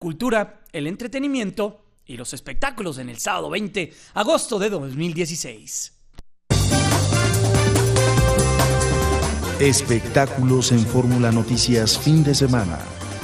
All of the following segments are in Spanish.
cultura, el entretenimiento y los espectáculos en el sábado 20 de agosto de 2016. Espectáculos en Fórmula Noticias fin de semana.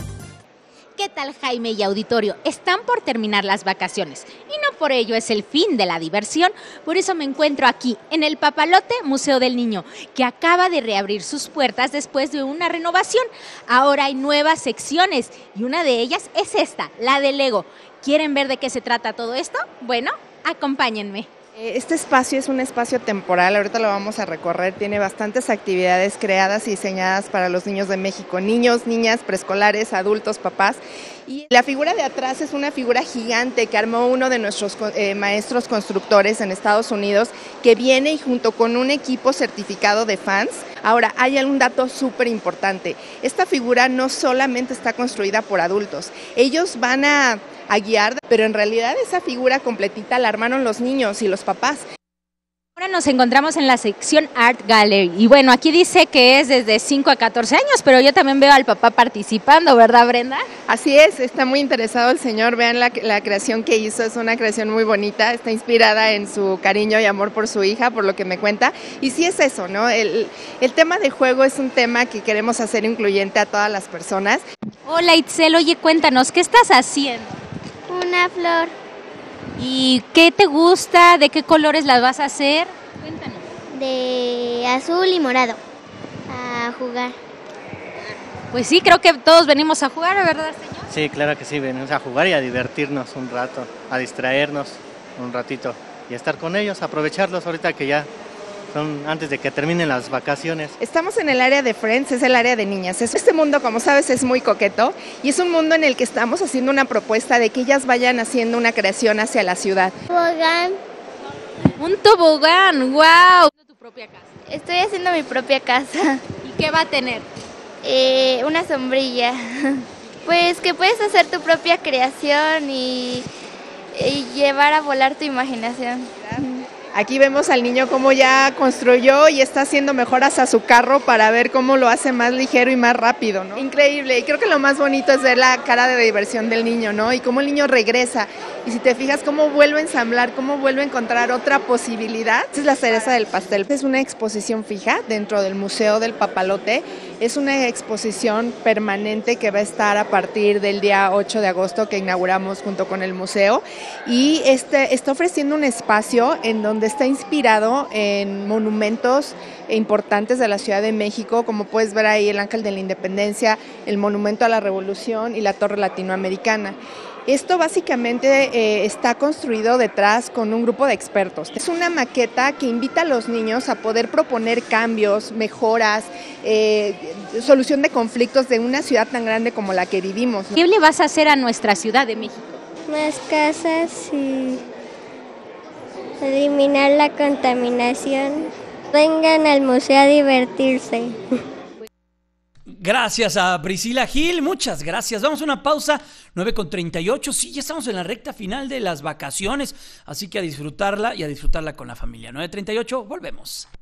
¿Qué tal, Jaime y auditorio? Están por terminar las vacaciones y no por ello es el fin de la diversión. Por eso me encuentro aquí en el Papalote Museo del Niño, que acaba de reabrir sus puertas después de una renovación. Ahora hay nuevas secciones y una de ellas es esta, la de Lego. ¿Quieren ver de qué se trata todo esto? Bueno, acompáñenme. Este espacio es un espacio temporal, ahorita lo vamos a recorrer, tiene bastantes actividades creadas y diseñadas para los niños de México, niños, niñas, preescolares, adultos, papás. Y la figura de atrás es una figura gigante que armó uno de nuestros maestros constructores en Estados Unidos, que viene y junto con un equipo certificado de fans. Ahora, hay un dato súper importante, esta figura no solamente está construida por adultos, ellos van a guiar, pero en realidad esa figura completita la armaron los niños y los papás. Ahora nos encontramos en la sección Art Gallery y bueno, aquí dice que es desde 5 a 14 años, pero yo también veo al papá participando, ¿verdad, Brenda? Así es, está muy interesado el señor, vean la creación que hizo, es una creación muy bonita, está inspirada en su cariño y amor por su hija, por lo que me cuenta, y sí es eso, ¿no? El tema de juego es un tema que queremos hacer incluyente a todas las personas. Hola Itzel, oye, cuéntanos, ¿qué estás haciendo? Una flor. ¿Y qué te gusta? ¿De qué colores las vas a hacer? Cuéntanos. De azul y morado. A jugar. Pues sí, creo que todos venimos a jugar, ¿verdad, señor? Sí, claro que sí, venimos a jugar y a divertirnos un rato, a distraernos un ratito y a estar con ellos, aprovecharlos ahorita que ya son antes de que terminen las vacaciones. Estamos en el área de Friends, es el área de niñas. Este mundo, como sabes, es muy coqueto y es un mundo en el que estamos haciendo una propuesta de que ellas vayan haciendo una creación hacia la ciudad. Tobogán. Un tobogán, wow. ¿Tu propia casa? Estoy haciendo mi propia casa. ¿Y qué va a tener? Una sombrilla. Pues que puedes hacer tu propia creación y llevar a volar tu imaginación. Aquí vemos al niño cómo ya construyó y está haciendo mejoras a su carro para ver cómo lo hace más ligero y más rápido, ¿no? Increíble, y creo que lo más bonito es ver la cara de diversión del niño, ¿no? Y cómo el niño regresa, y si te fijas cómo vuelve a ensamblar, cómo vuelve a encontrar otra posibilidad. Esa es la cereza del pastel. Es una exposición fija dentro del Museo del Papalote, es una exposición permanente que va a estar a partir del día 8 de agosto que inauguramos junto con el museo, y está ofreciendo un espacio en donde está inspirado en monumentos importantes de la Ciudad de México, como puedes ver ahí el Ángel de la Independencia, el Monumento a la Revolución y la Torre Latinoamericana. Esto básicamente está construido detrás con un grupo de expertos. Es una maqueta que invita a los niños a poder proponer cambios, mejoras, solución de conflictos de una ciudad tan grande como la que vivimos, ¿no? ¿Qué le vas a hacer a nuestra Ciudad de México? Más casas y eliminar la contaminación. Vengan al museo a divertirse. Gracias a Priscila Gil, muchas gracias. Vamos a una pausa, 9:38. Sí, ya estamos en la recta final de las vacaciones, así que a disfrutarla y a disfrutarla con la familia. 9:38, volvemos.